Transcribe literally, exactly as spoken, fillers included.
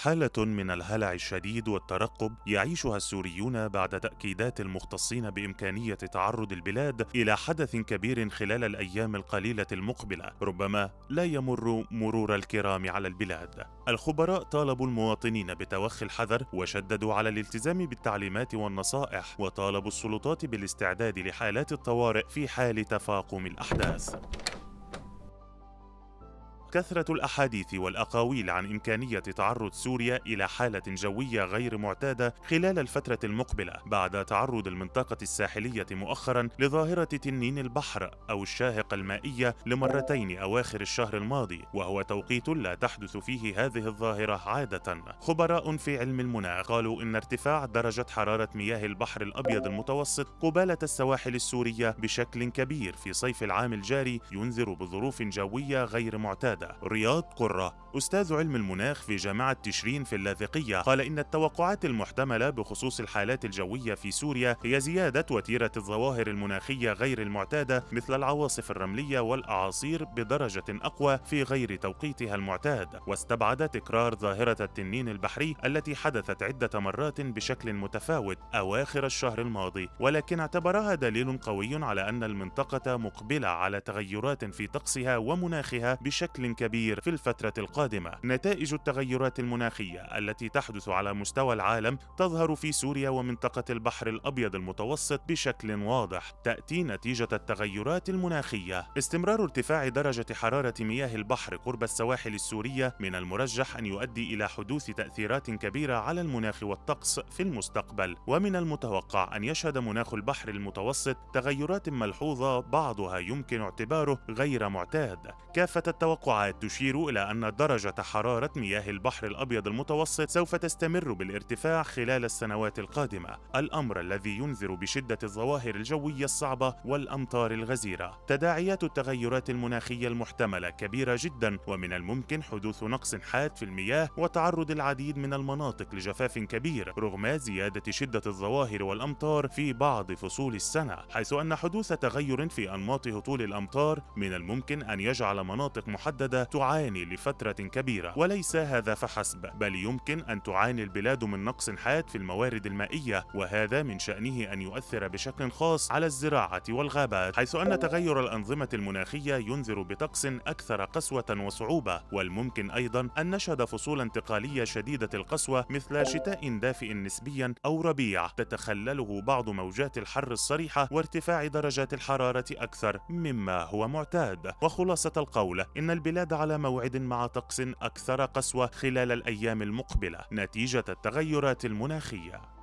حالة من الهلع الشديد والترقب يعيشها السوريون بعد تأكيدات المختصين بإمكانية تعرض البلاد إلى حدث كبير خلال الأيام القليلة المقبلة، ربما لا يمر مرور الكرام على البلاد. الخبراء طالبوا المواطنين بتوخي الحذر وشددوا على الالتزام بالتعليمات والنصائح، وطالبوا السلطات بالاستعداد لحالات الطوارئ في حال تفاقم الأحداث. كثرة الأحاديث والأقاويل عن إمكانية تعرض سوريا إلى حالة جوية غير معتادة خلال الفترة المقبلة بعد تعرض المنطقة الساحلية مؤخرا لظاهرة تنين البحر أو الشاهقة المائية لمرتين أواخر الشهر الماضي، وهو توقيت لا تحدث فيه هذه الظاهرة عادة. خبراء في علم المناخ قالوا إن ارتفاع درجة حرارة مياه البحر الأبيض المتوسط قبالة السواحل السورية بشكل كبير في صيف العام الجاري ينذر بظروف جوية غير معتادة. رياض قرة أستاذ علم المناخ في جامعة تشرين في اللاذقية قال إن التوقعات المحتملة بخصوص الحالات الجوية في سوريا هي زيادة وتيرة الظواهر المناخية غير المعتادة مثل العواصف الرملية والأعاصير بدرجة أقوى في غير توقيتها المعتاد، واستبعد تكرار ظاهرة التنين البحري التي حدثت عدة مرات بشكل متفاوت أواخر الشهر الماضي، ولكن اعتبرها دليل قوي على أن المنطقة مقبلة على تغيرات في طقسها ومناخها بشكل كبير في الفترة القادمة. نتائج التغيرات المناخية التي تحدث على مستوى العالم تظهر في سوريا ومنطقة البحر الأبيض المتوسط بشكل واضح. تأتي نتيجة التغيرات المناخية استمرار ارتفاع درجة حرارة مياه البحر قرب السواحل السورية، من المرجح أن يؤدي إلى حدوث تأثيرات كبيرة على المناخ والطقس في المستقبل، ومن المتوقع أن يشهد مناخ البحر المتوسط تغيرات ملحوظة بعضها يمكن اعتباره غير معتاد. كافة التوقعات تشير إلى أن درجة حرارة مياه البحر الأبيض المتوسط سوف تستمر بالارتفاع خلال السنوات القادمة، الأمر الذي ينذر بشدة الظواهر الجوية الصعبة والأمطار الغزيرة. تداعيات التغيرات المناخية المحتملة كبيرة جدا، ومن الممكن حدوث نقص حاد في المياه وتعرض العديد من المناطق لجفاف كبير رغم زيادة شدة الظواهر والأمطار في بعض فصول السنة، حيث أن حدوث تغير في أنماط هطول الأمطار من الممكن أن يجعل مناطق محددة تعاني لفترة كبيرة. وليس هذا فحسب، بل يمكن أن تعاني البلاد من نقص حاد في الموارد المائية، وهذا من شأنه أن يؤثر بشكل خاص على الزراعة والغابات، حيث أن تغير الأنظمة المناخية ينذر بطقس أكثر قسوة وصعوبة، والممكن أيضا أن نشهد فصولا انتقالية شديدة القسوة مثل شتاء دافئ نسبيا أو ربيع تتخلله بعض موجات الحر الصريحة وارتفاع درجات الحرارة أكثر مما هو معتاد. وخلاصة القول إن البلاد على موعد مع طقس أكثر قسوة خلال الأيام المقبلة نتيجة التغيرات المناخية.